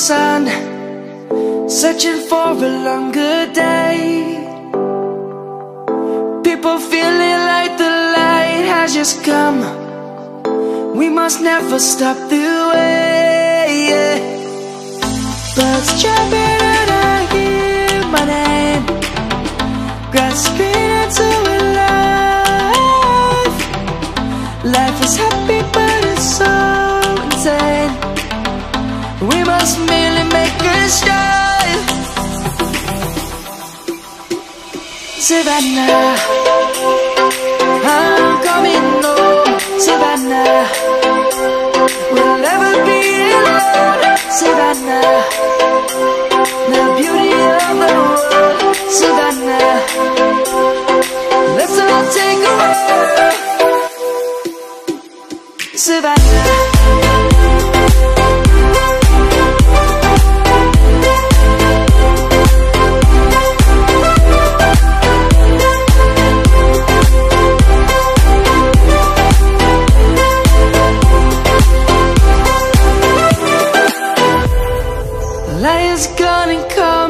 sun, searching for a longer day. People feeling like the light has just come. We must never stop the way, yeah. Birds jumping and I hear my name, grasping into a life. Life is happy but it's so insane. We must merely make a start. Savannah, I'm coming home. Savannah, we'll never be alone. Savannah, the beauty of the world. Savannah, let's all take a walk. Savannah. Lion's gonna come.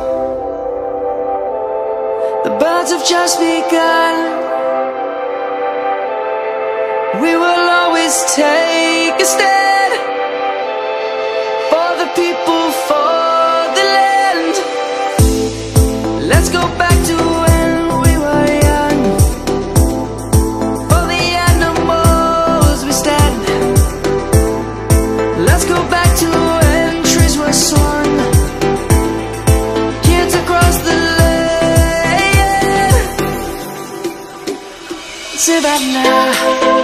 The birds have just begun. We will always take a stand for the people, for the land. Let's go back to when we were young. For the animals we stand. Let's go back to when trees were swung. Kids across the land. Savannah,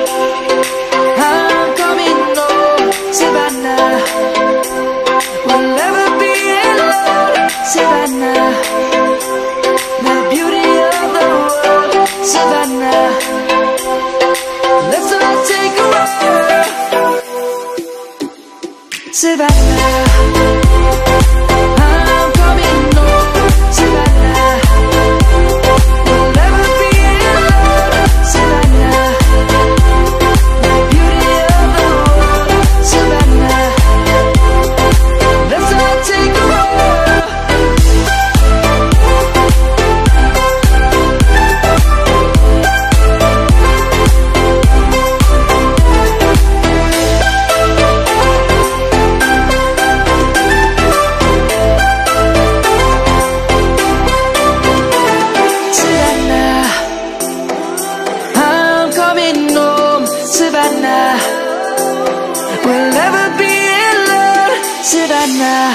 I'm coming home. Savannah, we'll never be alone. Savannah, the beauty of the world. Savannah, let's all take a walk. Savannah, I'm coming home. Savannah, we'll never be alone. Savannah, the beauty of the world. Savannah, let's all take a walk. Savannah, we'll never be alone. Savannah.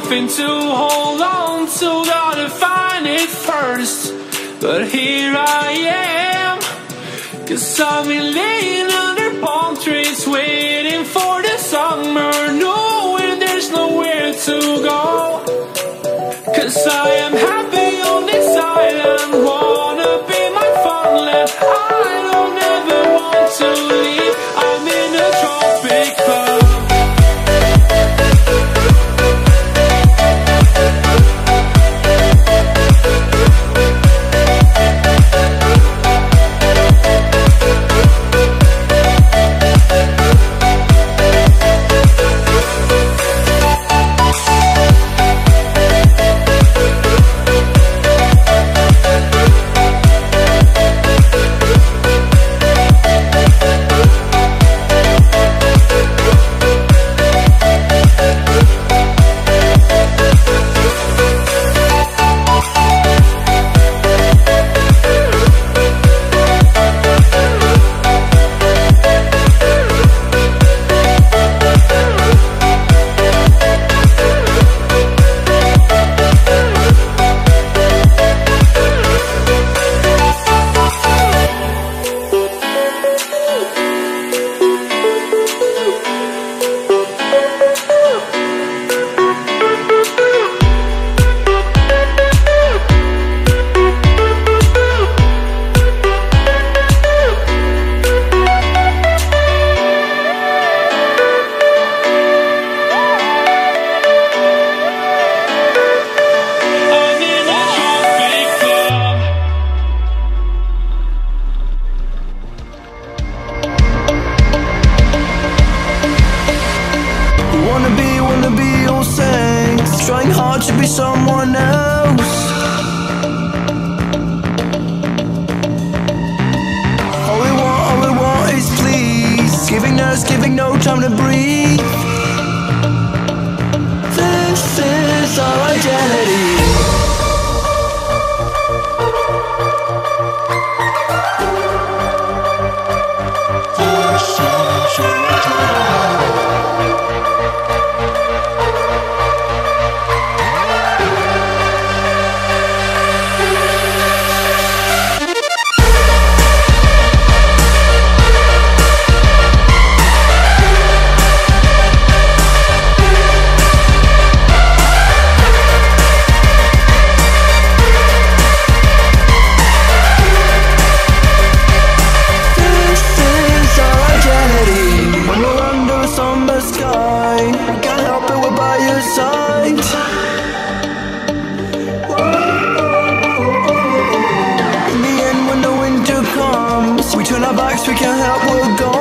something to hold on to, gotta find it first. But here I am, 'cause I've been laying under palm trees, waiting for the summer, knowing there's nowhere to go. 'Cause I am happy on this island, wanna be my funland. I don't ever want to leave, I'm in a tropic club. Wanna be all saints, trying hard to be someone else. All we want is please, giving no time to breathe. This is our identity. We turn our backs, we can't help, we're gone.